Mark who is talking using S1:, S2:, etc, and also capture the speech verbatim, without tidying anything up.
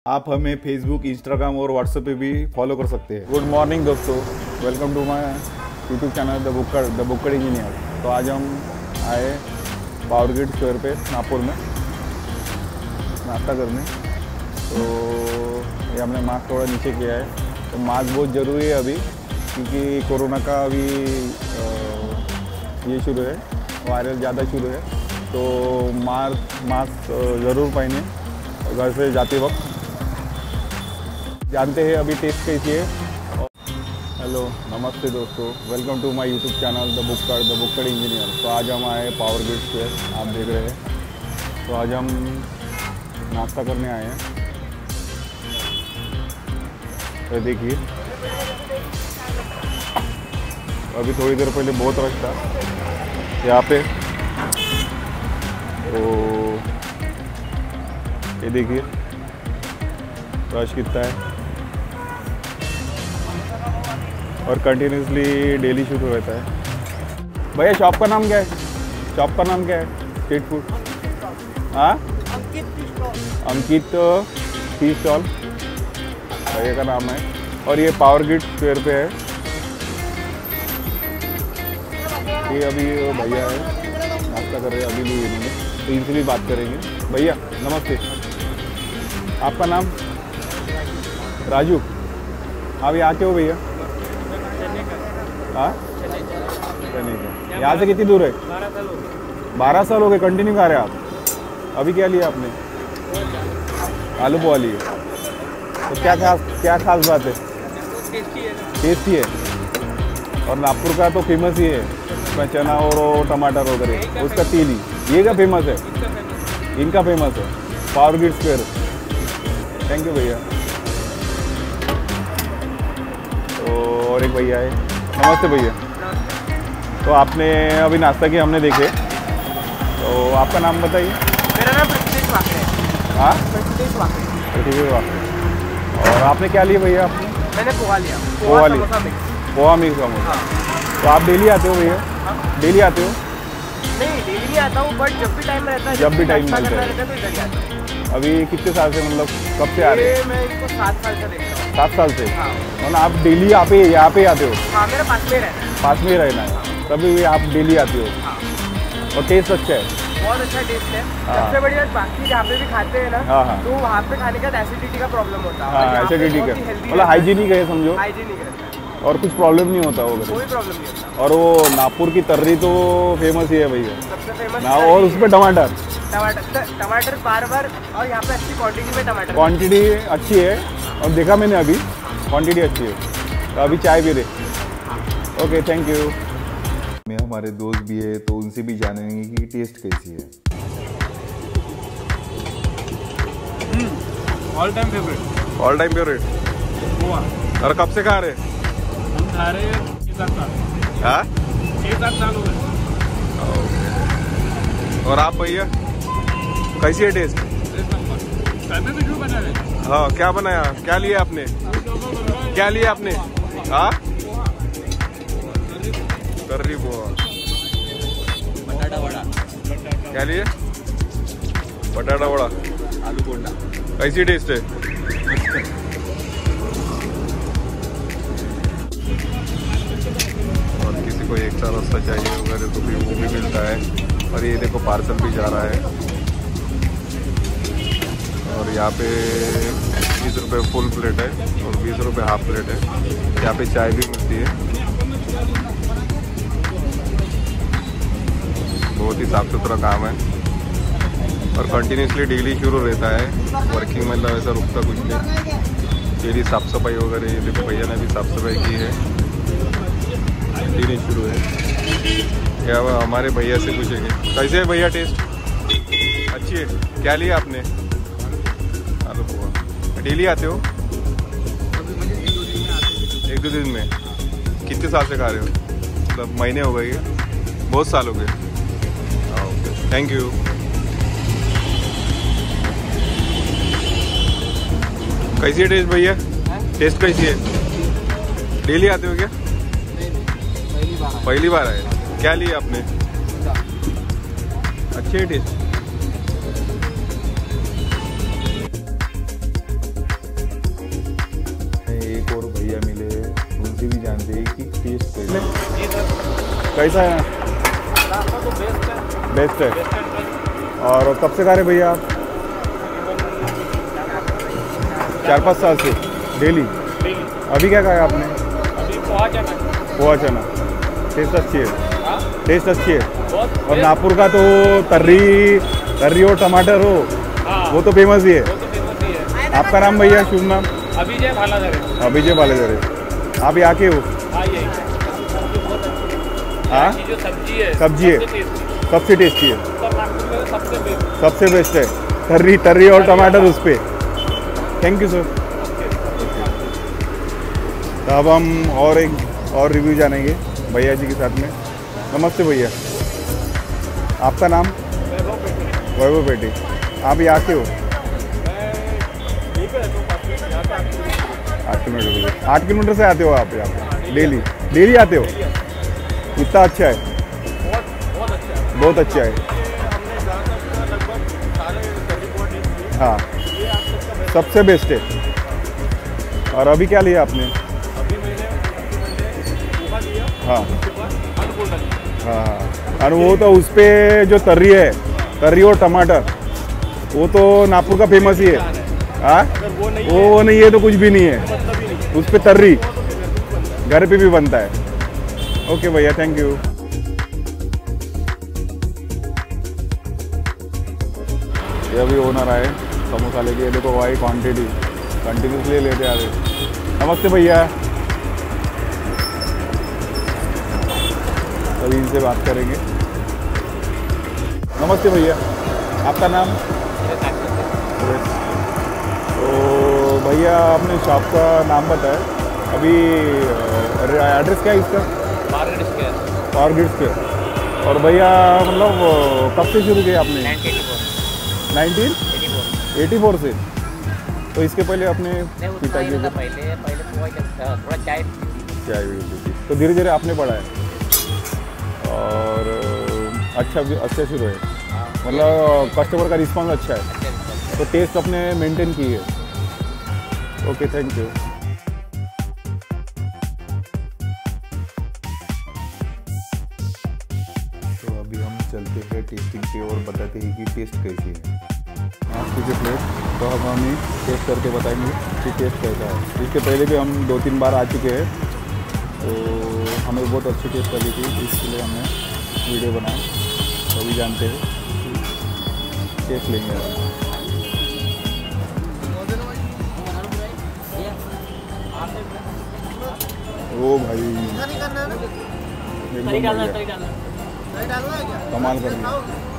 S1: आप हमें Facebook, Instagram और व्हाट्सएप पे भी फॉलो कर सकते हैं। गुड मॉर्निंग दोस्तों, welcome to my YouTube channel the बुक्कड़ द बुक्कड़ इंजीनियर। तो आज हम आए पावर ग्रिड स्क्वायर पे नागपुर में नाश्ता करने। तो ये हमने मास्क थोड़ा नीचे किया है। तो मास्क बहुत ज़रूरी है अभी, क्योंकि कोरोना का अभी ये शुरू है, वायरल ज़्यादा शुरू है। तो मास्क मास्क ज़रूर पहने घर से जाते वक्त। जानते हैं अभी टेस्ट कैसी है। हेलो नमस्ते दोस्तों, welcome to my YouTube channel the बुक्कड़ द बुक्कड़ इंजीनियर। तो आज हम आए पावर ग्रिड स्क्वायर, आप देख रहे हैं। तो आज हम नाश्ता करने आए हैं। तो देखिए, अभी थोड़ी देर पहले बहुत रश था यहाँ पे। तो ये देखिए रश कितना है, और कंटिन्यूसली डेली शूट रहता है। भैया शॉप का नाम क्या है? शॉप का नाम क्या है? स्ट्रीट फूड, हाँ अंकित टी स्टॉल भैया का नाम है। और ये पावर ग्रिड स्क्वायर पे है। ये अभी भैया है, नाश्ता कर रहे हैं अभी भी इन्होंने, तो इनसे भी बात करेंगे। भैया नमस्ते, आपका नाम? राजू। आप यहाँ के हो भैया? हाँ, यहाँ से कितनी दूर है?
S2: बारह साल हो गए।
S1: बारह साल हो गए कंटिन्यू खा रहे हैं आप? अभी क्या लिया आपने? आलू पोहा लिए। तो क्या खास क्या खास बात है? टेस्टी है। और नागपुर का तो फेमस ही है, उसमें चना और टमाटर वगैरह, उसका तीली। ये क्या फेमस है? इनका फेमस है power grid square. Thank you भैया। तो और एक भैया है। नमस्ते भैया। तो आपने अभी नाश्ता किया, हमने देखे। तो आपका नाम बताइए।
S2: मेरा नाम पृथ्वीश वाकरे है।
S1: हाँ,
S2: पृथ्वीश वाकरे।
S1: पृथ्वीश वाकरे। और आपने क्या लिया भैया? आपने?
S2: मैंने पोहा लिया।
S1: पोहा लिया, पोहा मिक्स समोसा। तो आप डेली आते हो भैया? डेली आते हो?
S2: नहीं, डेली नहीं आता हूँ, बट जब भी टाइम रहता है,
S1: जब भी टाइम मिलता है
S2: तो इधर ही आता हूँ।
S1: अभी कितने साल से, मतलब कब से आ रहे हैं?
S2: मैं इसको सात साल से देखता हूँ।
S1: सात साल से?
S2: हाँ।
S1: मतलब आप डेली यहाँ पे यहाँ पे आते हो?
S2: हाँ, मेरा पास में रहना है।
S1: पास में रहना है, तभी आप डेली आते हो।
S2: हाँ।
S1: और टेस्ट अच्छा है?
S2: बहुत अच्छा टेस्ट है।
S1: हाँ।
S2: सबसे बढ़िया बाकी जहाँ पे भी खाते हैं ना,
S1: हाँ हाँ,
S2: तो वहाँ पे खाने का एसिडिटी का प्रॉब्लम होता है।
S1: हाँ एसिडिटी का, मतलब हाइजीनिक है समझो,
S2: हाइजीनिक रहता है,
S1: और कुछ प्रॉब्लम नहीं होता होगा।
S2: कोई प्रॉब्लम नहीं होता।
S1: और वो नागपुर की तर्री तो फेमस ही है भैया,
S2: सबसे फेमस
S1: ना। और उस पर टमाटर
S2: टमाटर टमाटर बार बार, और यहाँ पे अच्छी क्वांटिटी में टमाटर,
S1: क्वांटिटी अच्छी है। और देखा मैंने अभी, क्वांटिटी अच्छी है। तो अभी चाय भी दे। Okay, thank you. में हमारे दोस्त भी है, तो उनसे भी जानेंगे कि टेस्ट कैसी है।
S3: All time favourite.
S1: All time favourite.
S3: Goa.
S1: और कब से खा रहे?
S3: हम खा रहे हैं छः सात साल।
S1: हाँ,
S3: छः सात साल हो गए।
S1: और आप भैया कैसी है टेस्ट?
S3: खाने में क्यों बना रहे?
S1: हाँ, क्या बनाया? क्या लिया आपने? क्या लिया आपने? हाँ, कर्री पोहा।
S2: बटाटा वड़ा।
S1: क्या लिए? बटाटा वड़ा,
S3: आलू बोंडा।
S1: कैसी टेस्ट है? और किसी को एक सा रास्ता चाहिए वगैरह तो भी वो भी मिलता है। और ये देखो पार्सल भी जा रहा है। और यहाँ पे बीस रुपये फुल प्लेट है और बीस रुपये हाफ प्लेट है। यहाँ पे चाय भी मिलती है। बहुत ही साफ सुथरा काम है, और कंटिन्यूसली डेली शुरू रहता है। वर्किंग मतलब ऐसा रुकता कुछ नहीं। डेली साफ सफाई वगैरह, ये देखो भैया ने भी साफ सफाई की है। डेली शुरू है। क्या हमारे भैया से पूछेंगे कैसे है भैया टेस्ट? अच्छी है। क्या लिया आपने? आलू पोहा। डेली आते हो? एक दो दिन में? कितने साल से खा रहे हो? मतलब महीने हो गए? बहुत साल हो गए। Thank you. कैसी है टेस्ट भैया? टेस्ट कैसी है? डेली आते हो क्या?
S2: पहली बार
S1: पहली बार आए। क्या लिया आपने? अच्छे टेस्ट। कैसा है?
S3: रास्ता तो बेस्ट है,
S1: बेस्ट है।
S3: Best and best.
S1: और कब से खा रहे भैया आप? चार पाँच साल से डेली।
S3: डेली।
S1: अभी क्या खाया आपने?
S3: अभी पोहा चना।
S1: पोहा चना। टेस्ट अच्छी है,
S3: हाँ
S1: टेस्ट अच्छी है।
S3: बहुत
S1: और नागपुर का तो तर्री तर्री और टमाटर हो,
S3: हाँ
S1: वो तो फेमस ही है।
S3: वो तो फेमस ही है।
S1: आपका नाम भैया, शुभ नाम?
S3: अभिजय भालाधर है।
S1: अभिजय बालेजरे। आप यहाँ के हो?
S3: हाँ यही बहुत अच्छी
S1: हाँ
S3: है। जो सब्जी है
S1: सब्जी है।
S3: सबसे tasty।
S1: सबसे टेस्टी है,
S3: उत्तर नागपुर में सबसे बेस्ट।
S1: सबसे बेस्ट है। तर्री तर्री और टमाटर उस पर। Thank you sir. तो अब हम और एक और रिव्यू जानेंगे भैया जी के साथ में। नमस्ते भैया, आपका नाम?
S3: वैभव पेटी।
S1: वैभव पेटी। आप यहाँ के हो?
S3: मैं यहीं पे रहता हूँ पास में, यहाँ से आठ किलोमीटर।
S1: आठ किलोमीटर आठ किलोमीटर से आते हो आप यहाँ पे? डेली डेली आते हो? इतना अच्छा है,
S3: बहुत बहुत अच्छा है।
S1: बहुत अच्छा है।
S3: ये हमने जहाँ तक लगभग सारे तर्री पोहा टेस्ट किए,
S1: हाँ,
S3: ये आज तक का बेस्ट।
S1: सबसे बेस्ट है। और अभी क्या लिया आपने?
S3: अभी मैंने मैंने पोहा लिया,
S1: हाँ
S3: उसके बाद आलू लिया।
S1: हाँ। और वो तो उस पर जो तर्री है, तर्री और टमाटर, वो तो नागपुर का फेमस ही है। हाँ,
S3: अगर वो नहीं
S1: वो वो नहीं है तो कुछ भी नहीं है।
S3: मतलब ही नहीं,
S1: उस पर तर्री
S3: वो तो फिर घर पे बनता है।
S1: घर पे भी बनता है। ओके भैया, थैंक यू। ये अभी ओनर आए समोसा लेके। देखो भाई, क्वांटिटी कंटिन्यूसली लेते आ रहे। नमस्ते भैया, अभी इनसे बात करेंगे। नमस्ते भैया, आपका नाम? तो भैया आपने शॉप का नाम बताया, अभी एड्रेस क्या है इसका?
S3: Market square.
S1: ऑर्गिड्स के। और भैया मतलब कब से शुरू किया आपने? नाइनटीन एटी फोर से। तो इसके पहले अपने पिताजी को
S2: पहले पहले पोहा चलता, थोड़ा चाय
S1: चाय भी होती थी, तो धीरे धीरे आपने पढ़ा है और अच्छा भी अच्छा शुरू है। मतलब कस्टमर का रिस्पॉन्स अच्छा है, तो टेस्ट अपने मेंटेन की है। Okay, thank you. तो अभी हम चलते हैं टेस्टिंग पे और बताते हैं कि टेस्ट कैसी है। आप कीजिए प्लेट, तो हम हमें टेस्ट करके बताएंगे कि टेस्ट कैसा है। इसके पहले भी हम दो तीन बार आ चुके हैं, तो हमें बहुत अच्छी टेस्ट लगी थी, इसके लिए हमने वीडियो बनाया। तो अभी जानते हैं, टेस्ट लेंगे। ओ भाई, एकदम बढ़िया, कमाल कर दिया।